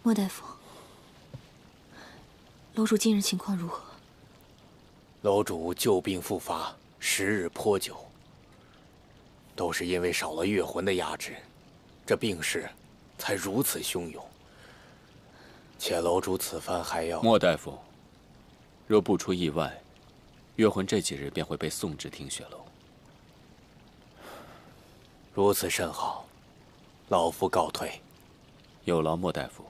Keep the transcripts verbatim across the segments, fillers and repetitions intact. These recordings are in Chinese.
莫大夫，楼主近日情况如何？ 楼主旧病复发，时日颇久，都是因为少了月魂的压制，这病势才如此汹涌。且楼主此番还要…… 莫大夫，若不出意外，月魂这几日便会被送至听雪楼。 如此甚好，老夫告退。 有劳莫大夫。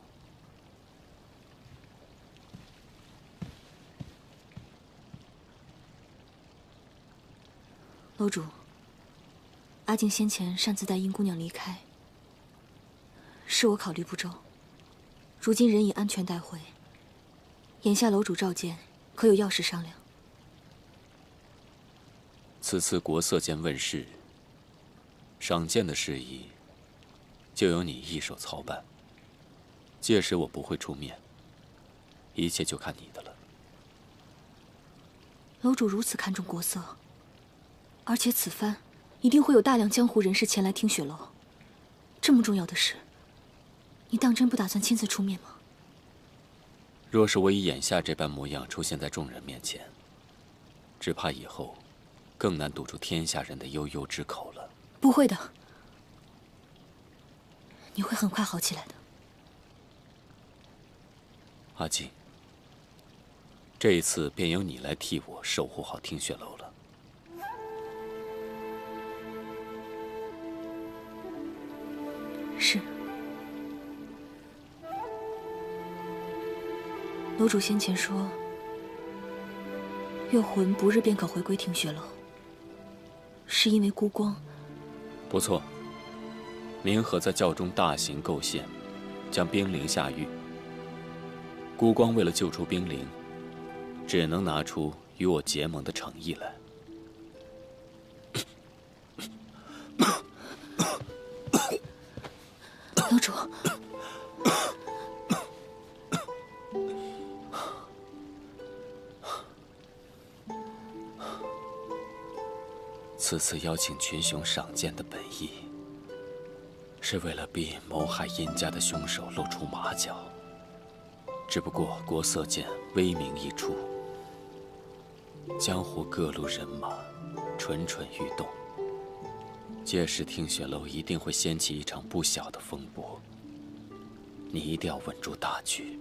楼主，阿静先前擅自带殷姑娘离开，是我考虑不周。如今人已安全带回，眼下楼主召见，可有要事商量？ 此次国色监问世，赏鉴的事宜，就由你一手操办。届时我不会出面，一切就看你的了。 楼主如此看重国色，而且此番一定会有大量江湖人士前来听雪楼，这么重要的事，你当真不打算亲自出面吗？ 若是我以眼下这般模样出现在众人面前，只怕以后更难堵住天下人的悠悠之口了。 不会的，你会很快好起来的。 阿静，这一次便由你来替我守护好听雪楼了。 是。楼主先前说，月魂不日便可回归听雪楼，是因为孤光。 不错，明和在教中大行构陷，将冰灵下狱。孤光为了救出冰灵，只能拿出与我结盟的诚意来。 楼主， 此次邀请群雄赏鉴的本意，是为了逼谋害殷家的凶手露出马脚。只不过国色监威名一出，江湖各路人马蠢蠢欲动，届时听雪楼一定会掀起一场不小的风波。你一定要稳住大局。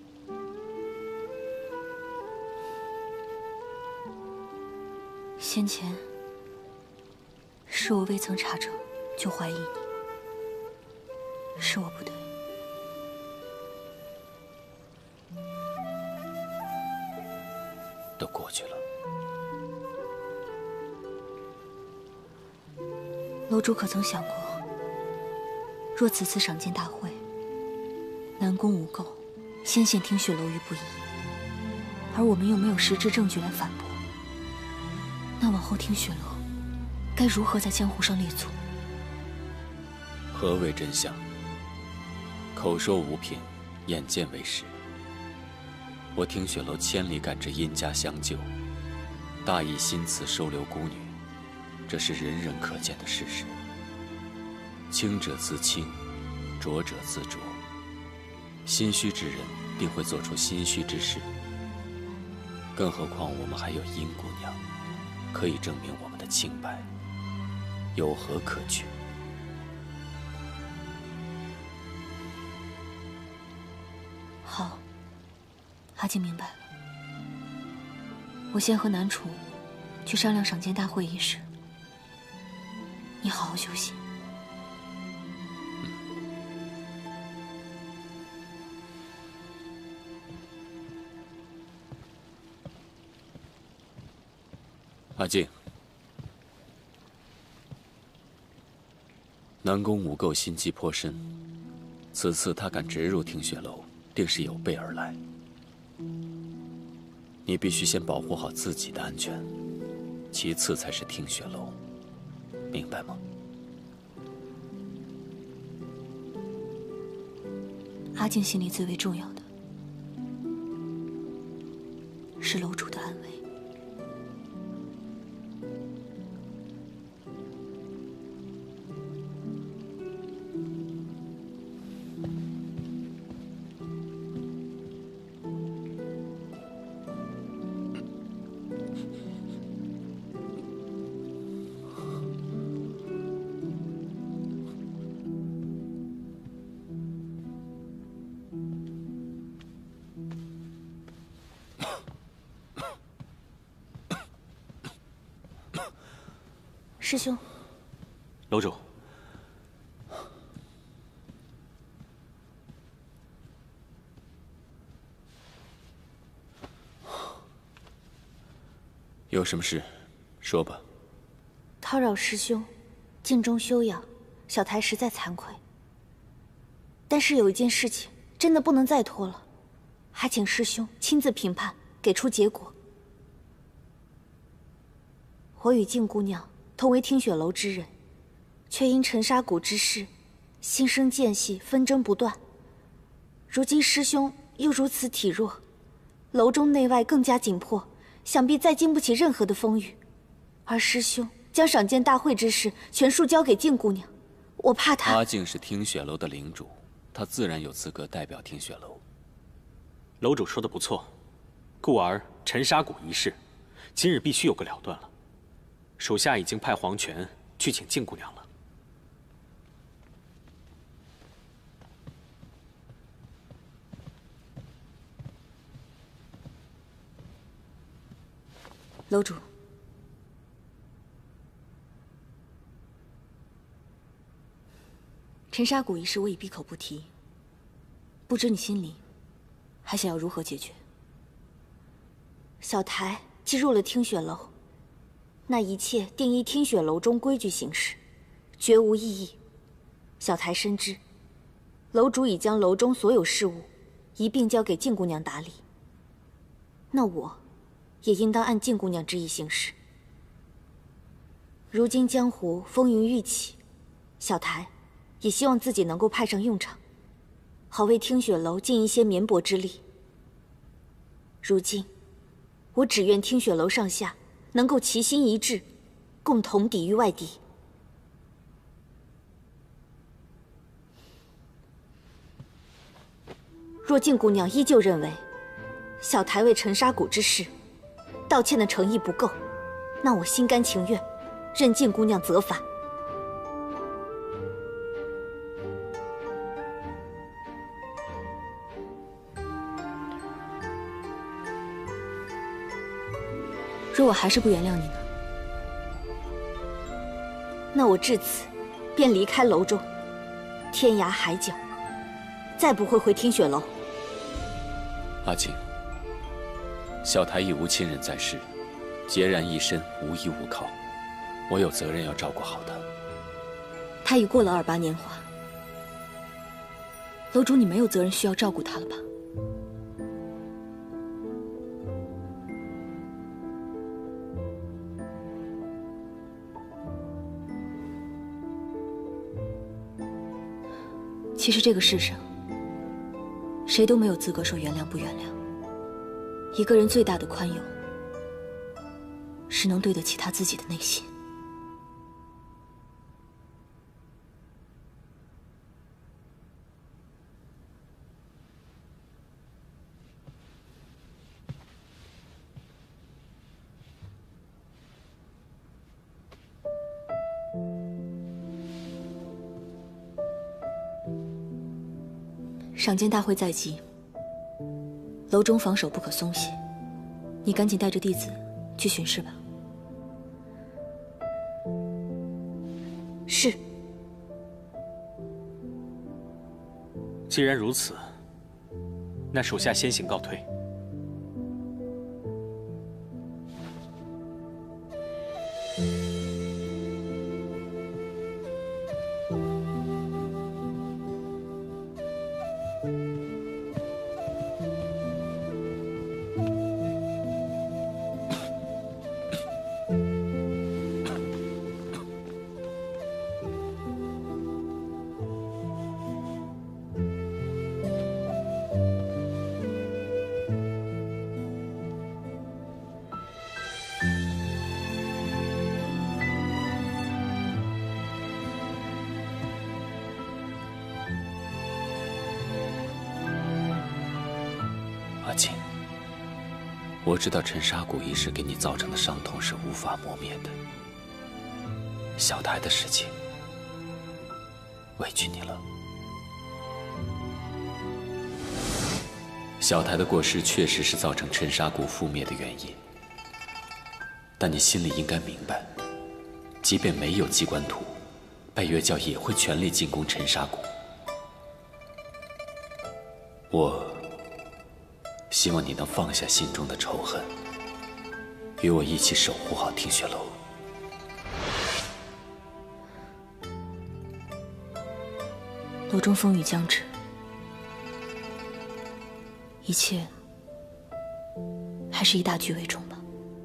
先前是我未曾查证就怀疑你，是我不对。 都过去了。 楼主可曾想过，若此次赏鉴大会南宫无垢先陷听雪楼于不义，而我们又没有实质证据来反驳，那往后听雪楼该如何在江湖上立足？ 何为真相？口说无凭，眼见为实。我听雪楼千里赶至殷家相救，大义心慈收留孤女，这是人人可见的事实。清者自清，浊者自浊。心虚之人定会做出心虚之事，更何况我们还有殷姑娘，可以证明我们的清白，有何可惧？ 好，阿静明白了。我先和南楚去商量赏鉴大会一事，你好好休息。 阿静，南宫无垢心机颇深，此次他敢直入听雪楼，定是有备而来。你必须先保护好自己的安全，其次才是听雪楼，明白吗？ 阿静心里最为重要的是楼主的安危。 师兄， 楼主， 有什么事，说吧。 叨扰师兄，静中休养，小台实在惭愧。但是有一件事情真的不能再拖了，还请师兄亲自评判，给出结果。我与静姑娘同为听雪楼之人，却因沉沙谷之事，心生间隙，纷争不断。如今师兄又如此体弱，楼中内外更加紧迫，想必再经不起任何的风雨。而师兄将赏鉴大会之事全数交给静姑娘，我怕她…… 阿静是听雪楼的领主，她自然有资格代表听雪楼。 楼主说的不错，故而沉沙谷一事，今日必须有个了断了。属下已经派黄泉去请静姑娘了。 楼主，沉沙谷一事我已闭口不提，不知你心里还想要如何解决？小台既入了听雪楼，那一切定依听雪楼中规矩行事，绝无异议。小台深知，楼主已将楼中所有事务一并交给静姑娘打理，那我也应当按静姑娘之意行事。如今江湖风云欲起，小台也希望自己能够派上用场，好为听雪楼尽一些绵薄之力。如今，我只愿听雪楼上下能够齐心一致，共同抵御外敌。若静姑娘依旧认为小台为沉沙谷之事道歉的诚意不够，那我心甘情愿任静姑娘责罚。若我还是不原谅你呢？那我至此便离开楼中，天涯海角，再不会回听雪楼。 阿静，小台已无亲人在世，孑然一身，无依无靠，我有责任要照顾好她。 她已过了二八年华，楼主，你没有责任需要照顾她了吧？其实这个世上，谁都没有资格说原谅不原谅。一个人最大的宽宥，是能对得起他自己的内心。赏鉴大会在即，楼中防守不可松懈，你赶紧带着弟子去巡视吧。是。 既然如此，那属下先行告退。 阿静，我知道沉沙谷一事给你造成的伤痛是无法磨灭的。小台的事情，委屈你了。小台的过失确实是造成沉沙谷覆灭的原因，但你心里应该明白， 即便没有机关图，拜月教也会全力进攻沉沙谷。我希望你能放下心中的仇恨，与我一起守护好听雪楼。 楼中风雨将至，一切还是以大局为重吧。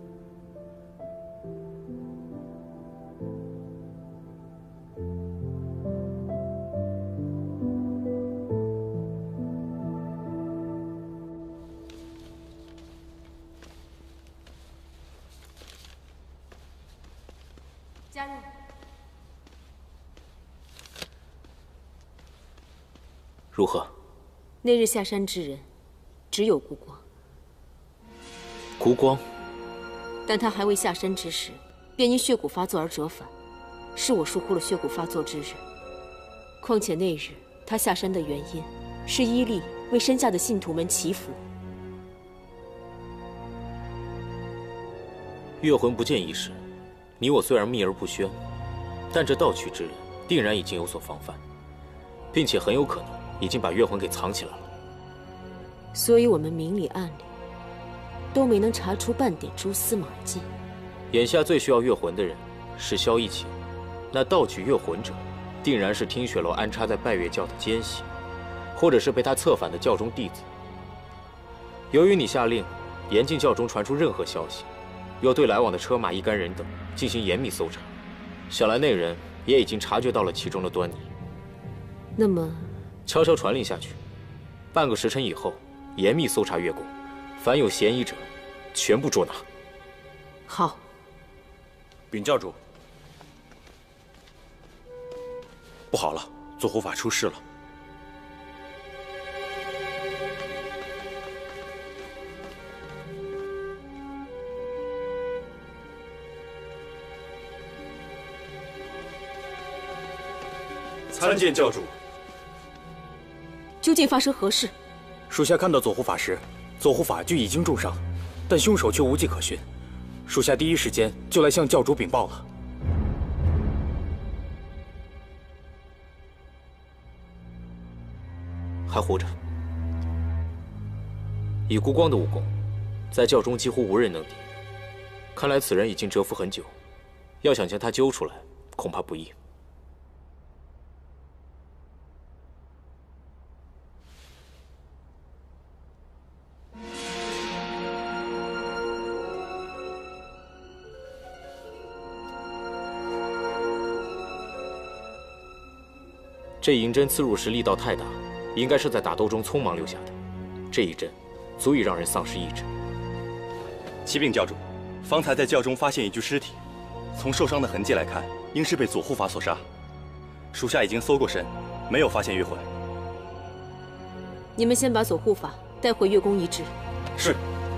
加入。 如何？ 那日下山之人，只有孤光。 孤光， 但他还未下山之时，便因血蛊发作而折返，是我疏忽了血蛊发作之日。况且那日他下山的原因，是依力为身下的信徒们祈福。 月魂不见一事，你我虽然秘而不宣，但这盗取之人定然已经有所防范，并且很有可能已经把月魂给藏起来了。 所以我们明里暗里都没能查出半点蛛丝马迹。 眼下最需要月魂的人是萧逸晴，那盗取月魂者，定然是听雪楼安插在拜月教的奸细，或者是被他策反的教中弟子。由于你下令严禁教中传出任何消息，又对来往的车马一干人等进行严密搜查，想来那人也已经察觉到了其中的端倪。 那么， 悄悄传令下去，半个时辰以后，严密搜查月宫，凡有嫌疑者，全部捉拿。 好。 禀教主，不好了，左护法出事了。参见教主。 究竟发生何事？ 属下看到左护法时，左护法就已经重伤，但凶手却无迹可寻。属下第一时间就来向教主禀报了。 还活着。以孤光的武功，在教中几乎无人能敌。看来此人已经蛰伏很久，要想将他揪出来，恐怕不易。这银针刺入时力道太大，应该是在打斗中匆忙留下的。这一针，足以让人丧失意志。 启禀教主，方才在教中发现一具尸体，从受伤的痕迹来看，应是被左护法所杀。属下已经搜过身，没有发现月魂。 你们先把左护法带回月宫医治。 是。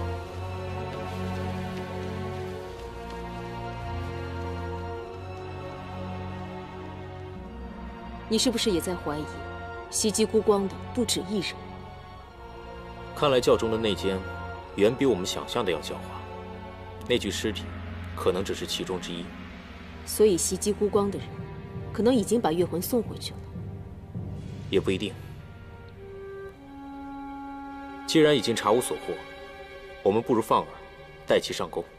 你是不是也在怀疑，袭击孤光的不止一人？ 看来教中的内奸，远比我们想象的要狡猾。那具尸体，可能只是其中之一。 所以袭击孤光的人，可能已经把月魂送回去了。 也不一定。既然已经查无所获，我们不如放饵，待其上钩。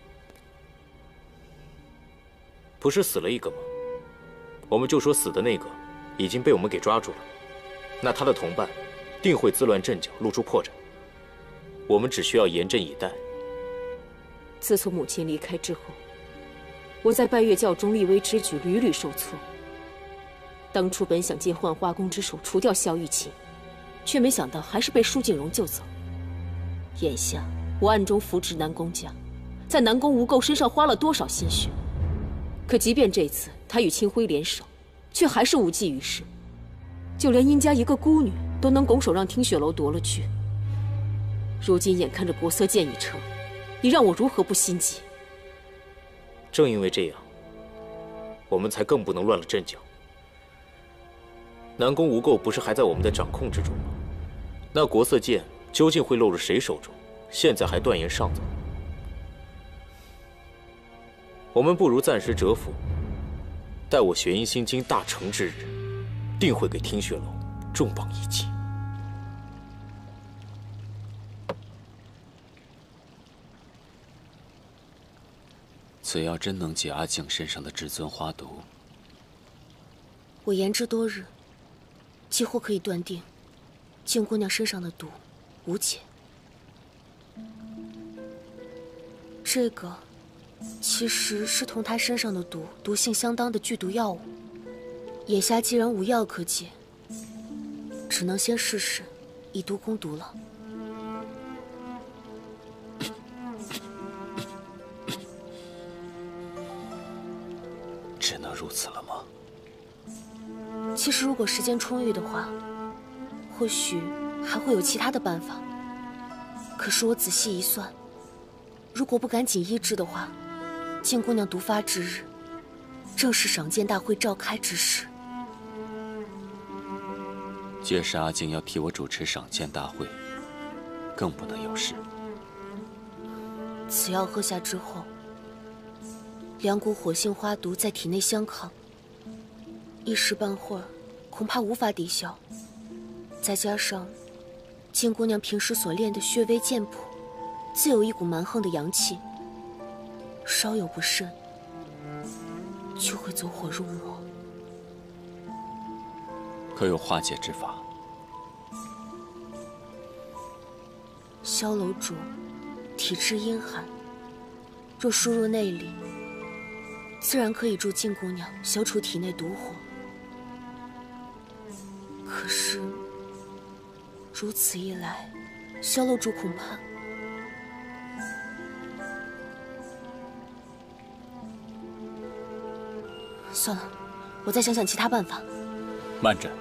不是死了一个吗？我们就说死的那个已经被我们给抓住了，那他的同伴定会自乱阵脚，露出破绽。我们只需要严阵以待。 自从母亲离开之后，我在拜月教中立威之举屡屡受挫。当初本想借幻花宫之手除掉萧逸晴，却没想到还是被舒景荣救走。眼下我暗中扶植南宫家，在南宫无垢身上花了多少心血？可即便这次他与清辉联手，却还是无济于事。就连殷家一个孤女都能拱手让听雪楼夺了去。如今眼看着国色剑已成，你让我如何不心急？ 正因为这样，我们才更不能乱了阵脚。南宫无垢不是还在我们的掌控之中吗？那国色剑究竟会落入谁手中？现在还断言尚早。我们不如暂时蛰伏， 待我玄阴心经大成之日，定会给听雪楼重磅一击。 此药真能解阿静身上的至尊花毒？ 我研制多日，几乎可以断定，静姑娘身上的毒无解。这个其实是同她身上的毒毒性相当的剧毒药物。眼下既然无药可解，只能先试试以毒攻毒了。 只能如此了吗？ 其实，如果时间充裕的话，或许还会有其他的办法。可是我仔细一算，如果不赶紧医治的话，静姑娘毒发之日，正是赏剑大会召开之时。 届时阿静要替我主持赏剑大会，更不能有事。 此药喝下之后，两股火性花毒在体内相抗，一时半会儿恐怕无法抵消。再加上静姑娘平时所练的血微剑谱，自有一股蛮横的阳气，稍有不慎，就会走火入魔。 可有化解之法？ 萧楼主体质阴寒，若输入内力，自然可以助静姑娘消除体内毒火。可是如此一来，萧楼主恐怕……算了，我再想想其他办法。 慢着。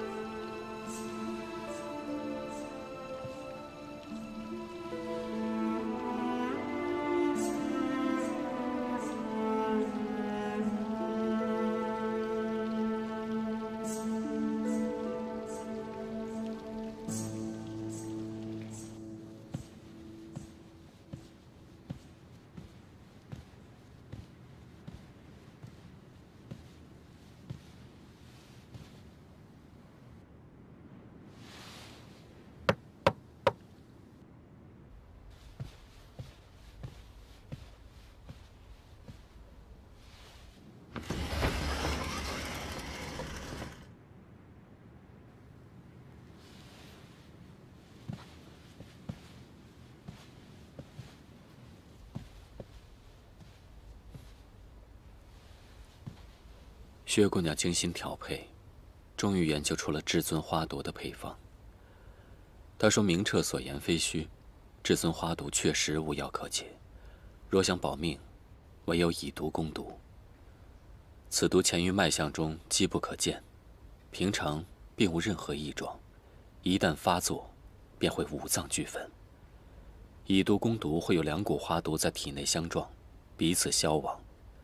薛姑娘精心调配，终于研究出了至尊花毒的配方。她说明澈所言非虚，至尊花毒确实无药可解，若想保命，唯有以毒攻毒。此毒潜于脉象中，机不可见，平常并无任何异状，一旦发作，便会五脏俱焚。以毒攻毒会有两股花毒在体内相撞，彼此消亡。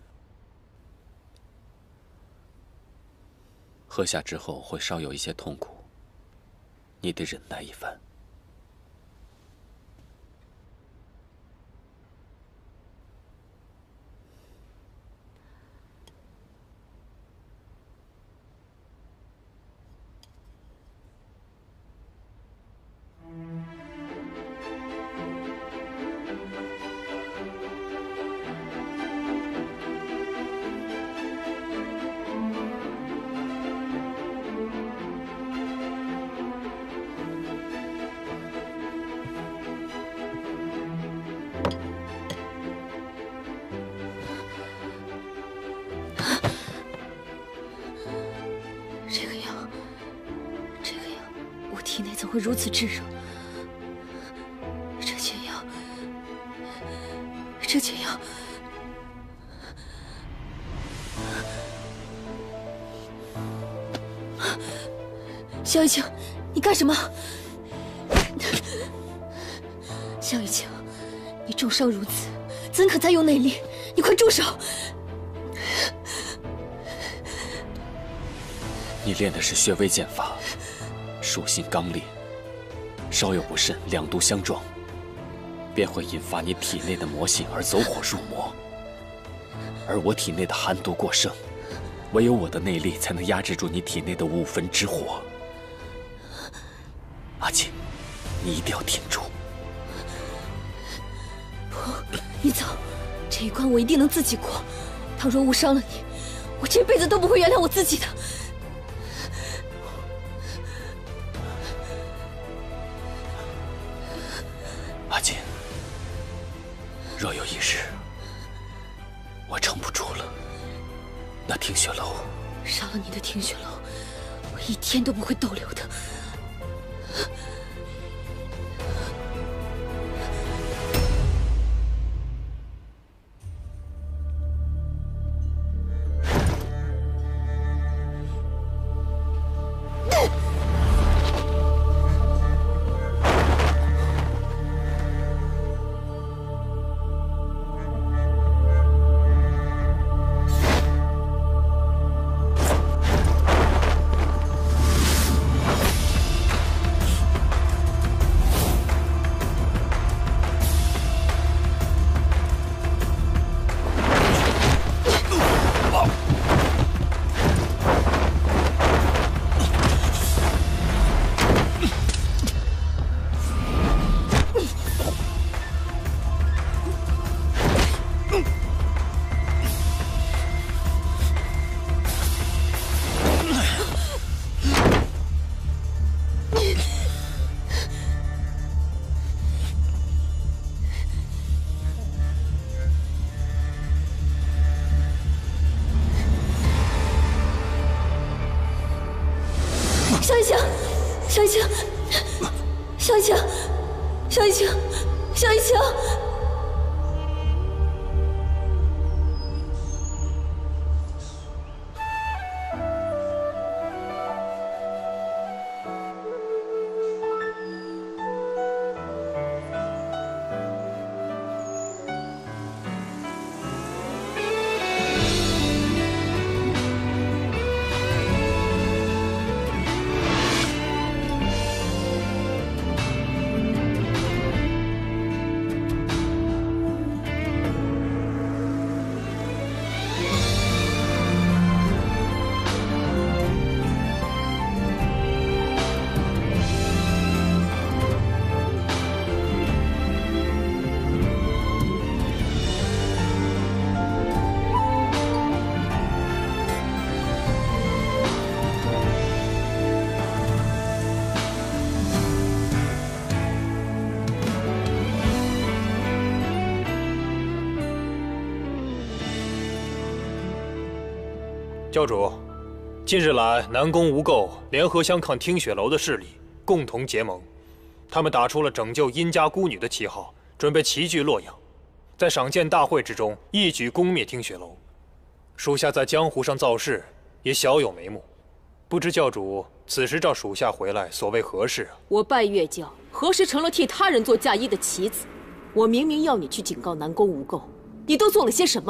喝下之后会稍有一些痛苦，你得忍耐一番。 体内怎会如此炙热？这解药，这解药，萧雨晴，你干什么？萧雨晴，你重伤如此，怎可再用内力？你快住手！ 你练的是血微剑法。属性刚烈，稍有不慎，两毒相撞，便会引发你体内的魔性而走火入魔。而我体内的寒毒过盛， 唯有我的内力才能压制住你体内的五焚之火。阿锦，你一定要挺住！ 不，你走，这一关我一定能自己过。倘若误伤了你，我这辈子都不会原谅我自己的。 阿锦，若有一日我撑不住了，那听雪楼， 杀了你的听雪楼，我一天都不会逗留的。萧一清，萧一清，萧一清，萧一清，萧一清。 教主，近日来南宫无垢联合相抗听雪楼的势力，共同结盟。他们打出了拯救殷家孤女的旗号，准备齐聚洛阳，在赏鉴大会之中一举攻灭听雪楼。属下在江湖上造势，也小有眉目。不知教主此时召属下回来，所谓何事啊？ 我拜月教，何时成了替他人做嫁衣的棋子？我明明要你去警告南宫无垢，你都做了些什么？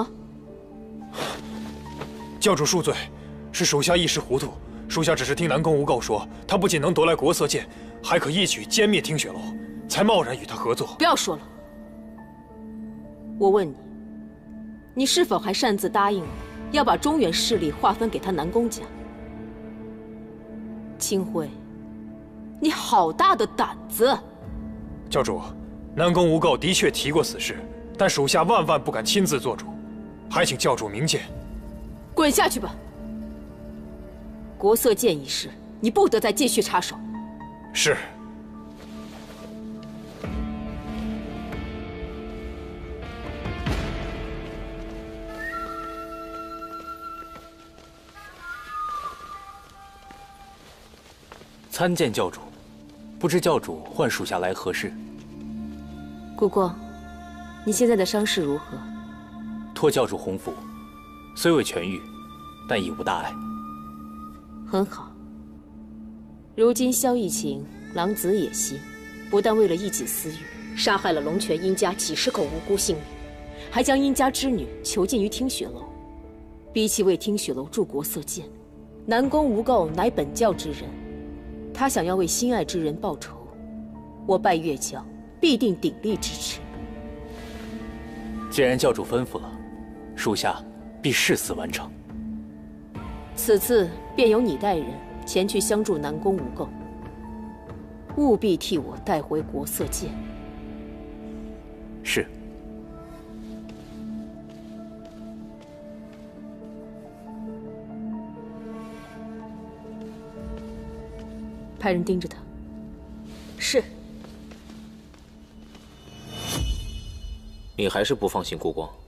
教主恕罪，是属下一时糊涂。属下只是听南宫无垢说，他不仅能夺来国色剑，还可一举歼灭听雪楼，才贸然与他合作。 不要说了，我问你，你是否还擅自答应了要把中原势力划分给他南宫家？清辉，你好大的胆子！ 教主，南宫无垢的确提过此事，但属下万万不敢亲自做主，还请教主明鉴。 滚下去吧！国色剑一事，你不得再继续插手。 是。 参见教主，不知教主唤属下来何事？ 顾光，你现在的伤势如何？ 托教主洪福，虽未痊愈，但已无大碍。 很好。如今萧逸晴狼子野心，不但为了一己私欲，杀害了龙泉殷家几十口无辜性命，还将殷家之女囚禁于听雪楼。比起为听雪楼铸国色剑，南宫无垢乃本教之人，他想要为心爱之人报仇，我拜月教必定鼎力支持。 既然教主吩咐了，属下必誓死完成。 此次便由你带人前去相助南宫无垢，务必替我带回国色剑。 是。 派人盯着他。 是。 你还是不放心顾光？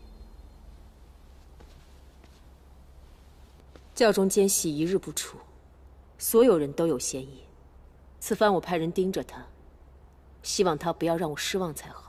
教中奸细一日不除，所有人都有嫌疑。此番我派人盯着他，希望他不要让我失望才好。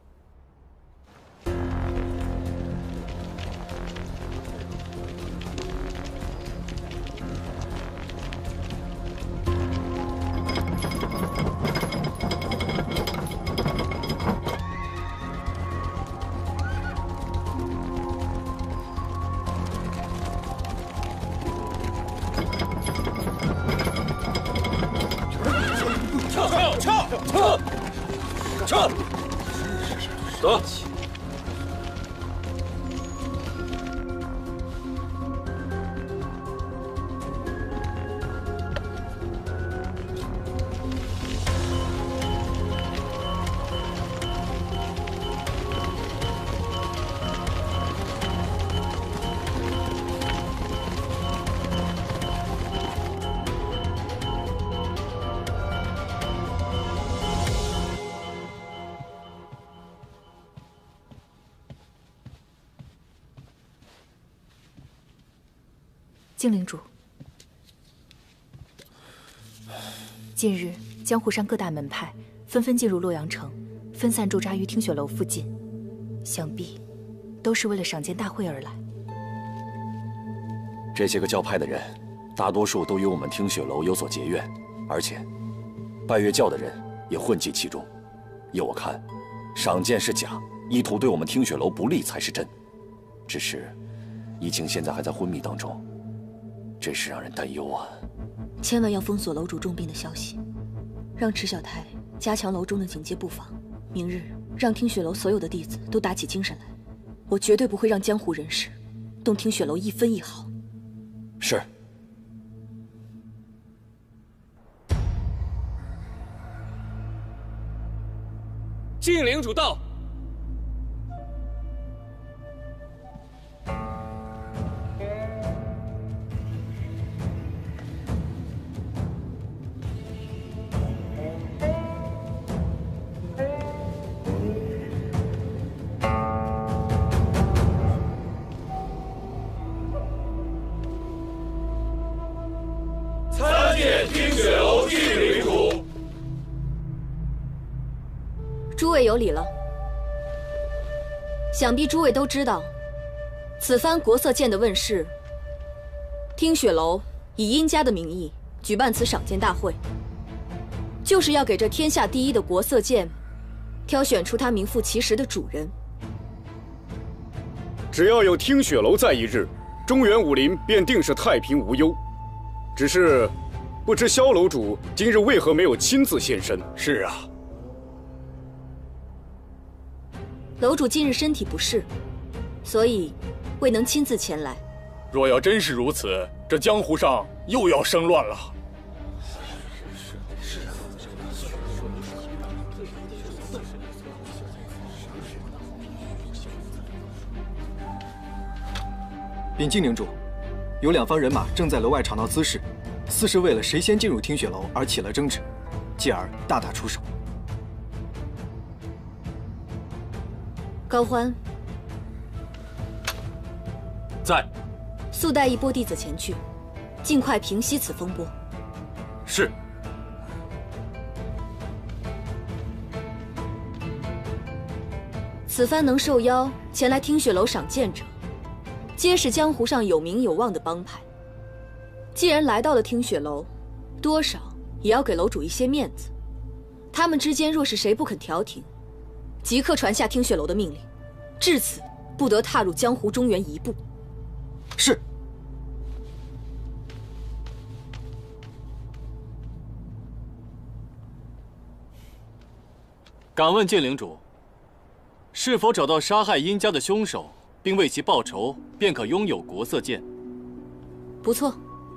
撤！走。 精灵主，近日江湖上各大门派纷纷进入洛阳城，分散驻扎于听雪楼附近，想必都是为了赏剑大会而来。 这些个教派的人，大多数都与我们听雪楼有所结怨，而且拜月教的人也混迹其中。依我看，赏剑是假，意图对我们听雪楼不利才是真。只是疫情现在还在昏迷当中，真是让人担忧啊！ 千万要封锁楼主重病的消息，让池小太加强楼中的警戒布防。明日让听雪楼所有的弟子都打起精神来，我绝对不会让江湖人士动听雪楼一分一毫。 是。 禁领主到。 诸位有礼了。想必诸位都知道，此番国色剑的问世，听雪楼以殷家的名义举办此赏剑大会，就是要给这天下第一的国色剑挑选出他名副其实的主人。 只要有听雪楼在一日，中原武林便定是太平无忧。只是，不知萧楼主今日为何没有亲自现身？ 是啊。 楼主近日身体不适，所以未能亲自前来。 若要真是如此，这江湖上又要生乱了。 禀禁领主，有两方人马正在楼外吵闹滋事，似是为了谁先进入听雪楼而起了争执，继而大打出手。 高欢， 在。 速带一波弟子前去，尽快平息此风波。 是。 此番能受邀前来听雪楼赏剑者，皆是江湖上有名有望的帮派。既然来到了听雪楼，多少也要给楼主一些面子。他们之间若是谁不肯调停，即刻传下听雪楼的命令，至此不得踏入江湖中原一步。 是。 敢问剑领主，是否找到杀害殷家的凶手，并为其报仇，便可拥有国色剑？ 不错，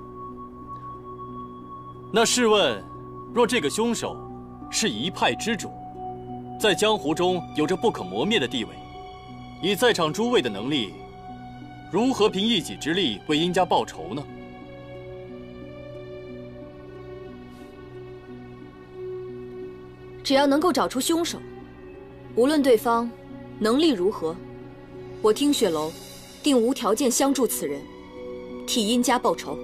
那试问，若这个凶手是一派之主，在江湖中有着不可磨灭的地位，以在场诸位的能力，如何凭一己之力为殷家报仇呢？ 只要能够找出凶手，无论对方能力如何，我听雪楼定无条件相助此人，替殷家报仇。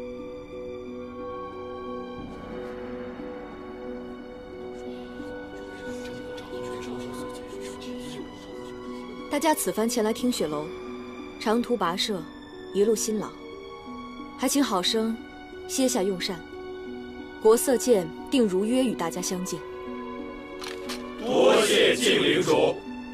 大家此番前来听雪楼，长途跋涉，一路辛劳，还请好生歇下用膳。国色监定如约与大家相见。 多谢靖领主。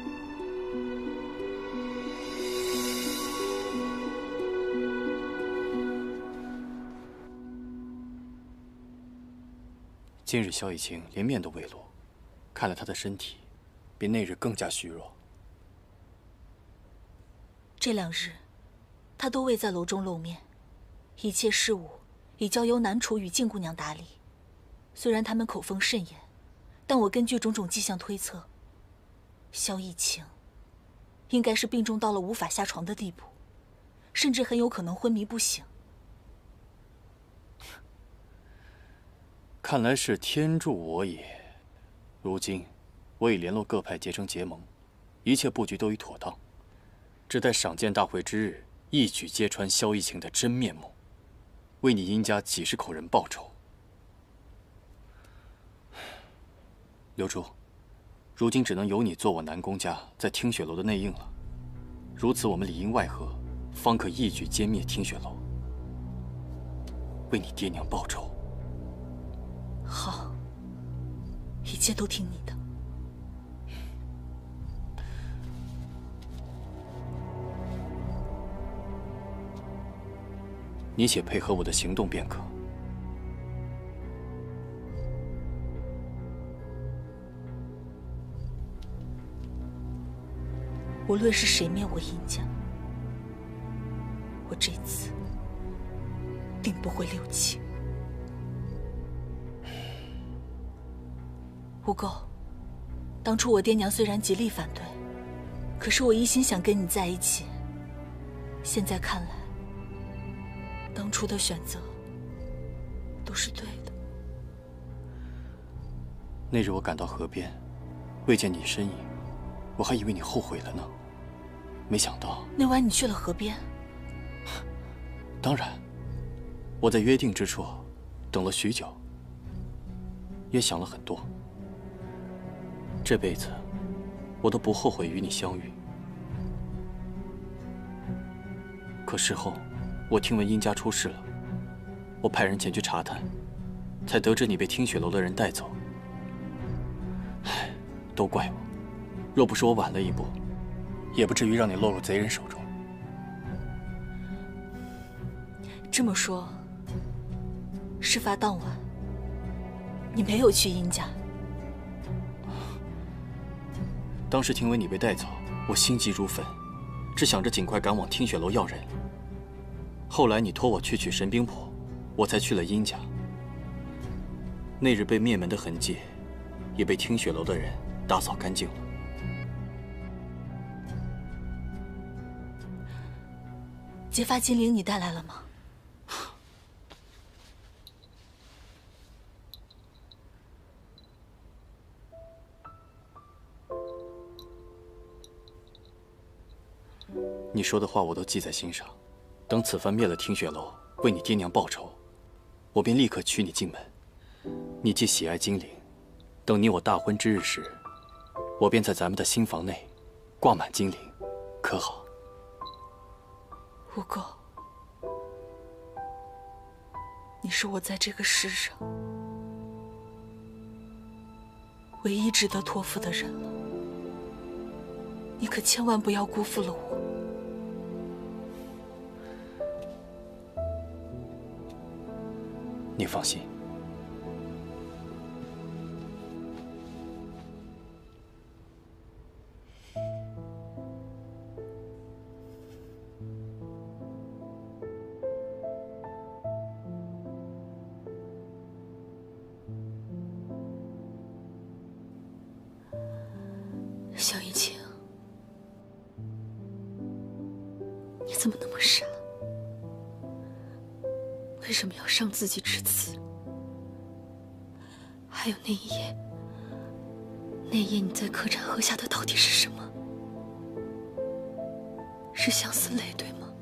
今日萧逸清连面都未露，看来他的身体比那日更加虚弱。 这两日，他都未在楼中露面，一切事务已交由南楚与静姑娘打理。虽然他们口风甚严，但我根据种种迹象推测，萧逸清应该是病重到了无法下床的地步，甚至很有可能昏迷不醒。 看来是天助我也。如今，我已联络各派结成结盟，一切布局都已妥当，只待赏鉴大会之日，一举揭穿萧逸清的真面目，为你殷家几十口人报仇。刘珠，如今只能由你做我南宫家在听雪楼的内应了。如此，我们里应外合，方可一举歼灭听雪楼，为你爹娘报仇。 好，一切都听你的。 你且配合我的行动便可。 无论是谁灭我殷家，我这次定不会留情。吴垢，当初我爹娘虽然极力反对，可是我一心想跟你在一起。现在看来，当初的选择都是对的。 那日我赶到河边，未见你身影，我还以为你后悔了呢。没想到那晚你去了河边。 当然，我在约定之处等了许久，也想了很多。这辈子，我都不后悔与你相遇。可事后，我听闻殷家出事了，我派人前去查探，才得知你被听雪楼的人带走。唉，都怪我，若不是我晚了一步，也不至于让你落入贼人手中。 这么说，事发当晚，你没有去殷家？ 当时听闻你被带走，我心急如焚，只想着尽快赶往听雪楼要人。后来你托我去取神兵谱，我才去了殷家。那日被灭门的痕迹，也被听雪楼的人打扫干净了。 结发金铃你带来了吗？ 你说的话我都记在心上，等此番灭了听雪楼，为你爹娘报仇，我便立刻娶你进门。你既喜爱金铃，等你我大婚之日时，我便在咱们的新房内挂满金铃，可好？ 吴垢，你是我在这个世上唯一值得托付的人了，你可千万不要辜负了我。 你放心。 傻？为什么要伤自己至此？还有那一夜，那一夜你在客栈喝下的到底是什么？是相思泪，对吗？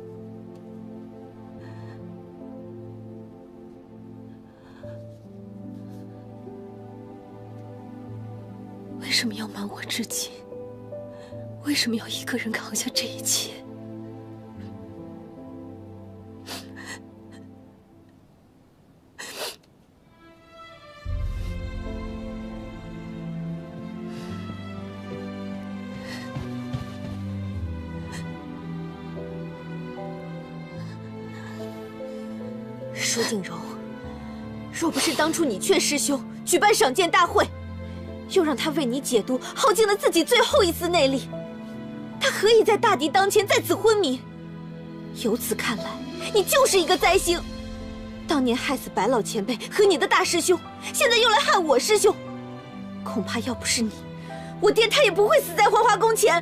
为什么要瞒我至今？为什么要一个人扛下这一切？ 舒静柔，若不是当初你劝师兄举办赏剑大会，又让他为你解毒，耗尽了自己最后一丝内力，他何以在大敌当前在此昏迷？由此看来，你就是一个灾星。当年害死白老前辈和你的大师兄，现在又来害我师兄，恐怕要不是你，我爹他也不会死在浣花宫前。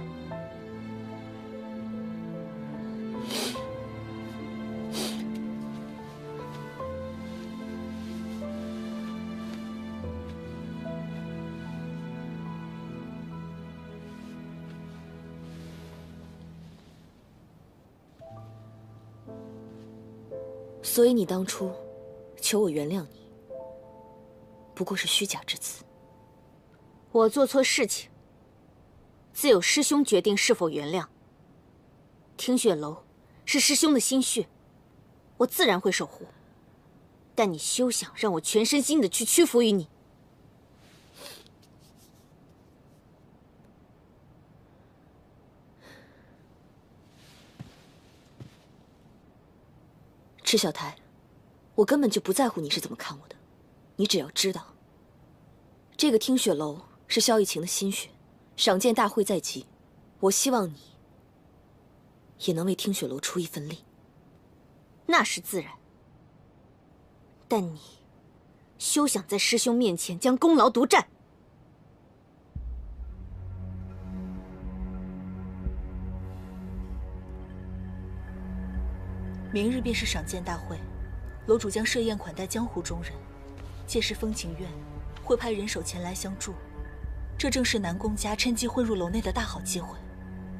所以你当初求我原谅你，不过是虚假之词。 我做错事情，自有师兄决定是否原谅。听雪楼是师兄的心血，我自然会守护。但你休想让我全身心的去屈服于你。 池小台，我根本就不在乎你是怎么看我的，你只要知道，这个听雪楼是萧逸晴的心血，赏剑大会在即，我希望你也能为听雪楼出一份力。 那是自然，但你休想在师兄面前将功劳独占。 明日便是赏剑大会，楼主将设宴款待江湖中人，届时风情院会派人手前来相助，这正是南宫家趁机混入楼内的大好机会。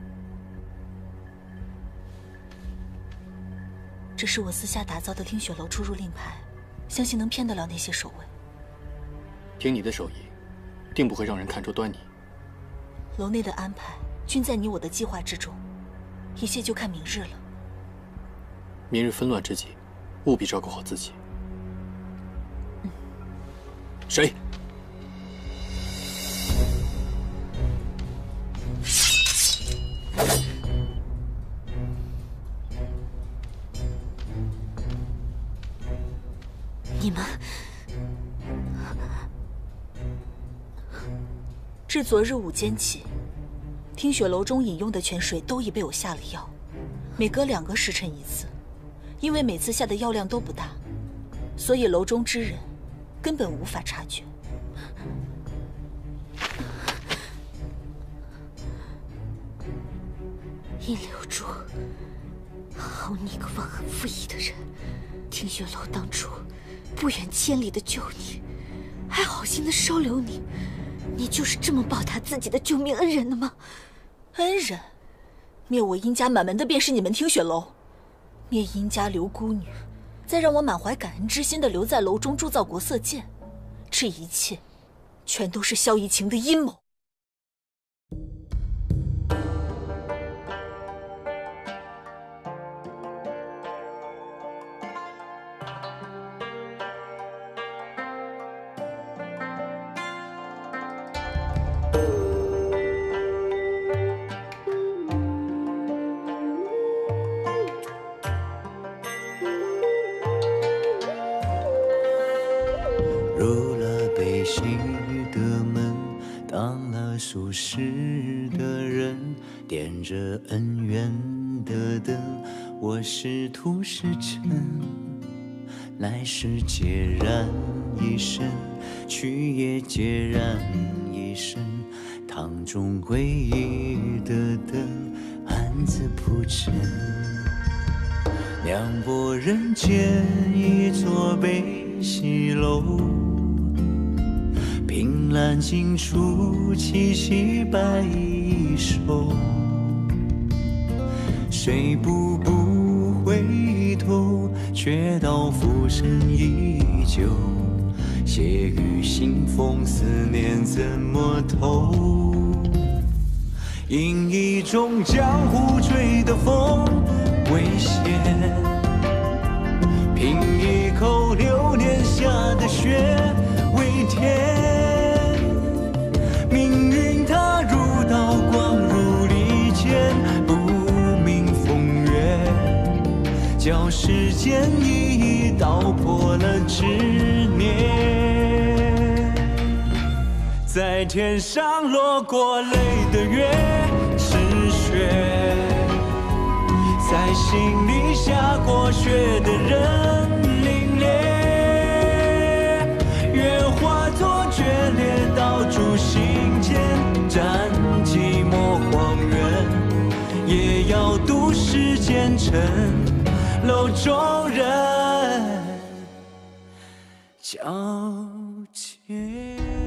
这是我私下打造的听雪楼出入令牌，相信能骗得了那些守卫。 凭你的手艺，定不会让人看出端倪。 楼内的安排均在你我的计划之中，一切就看明日了。 明日纷乱之际，务必照顾好自己。 嗯、 谁？ 你们至昨日午间起，听雪楼中饮用的泉水都已被我下了药，每隔两个时辰一次。因为每次下的药量都不大，所以楼中之人根本无法察觉。 殷流珠，好你个忘恩负义的人！听雪楼当初不远千里的救你，还好心的收留你，你就是这么报答自己的救命恩人的吗？ 恩人？灭我殷家满门的便是你们听雪楼。灭殷家刘姑女，再让我满怀感恩之心的留在楼中铸造国色剑，这一切，全都是萧逸晴的阴谋。 入了悲喜的门，当了俗世的人，点着恩怨的灯，我是土是尘，来世孑然一身，去也孑然一身，堂中唯一的灯，暗自铺陈。 凉薄人间一座悲喜楼，凭栏尽处七夕白衣收。谁步步回头，却道浮生依旧。血雨腥风，思念怎么透？因一种江湖吹的风危险，凭一口流年下的血为天。命运它如刀光如利剑，不明风月，叫时间一一道破了执念。在天上落过泪的月是雪，在心里下过雪的人凛冽，愿化作决裂刀俎心间，斩寂寞荒原，也要渡世间尘楼中人交接。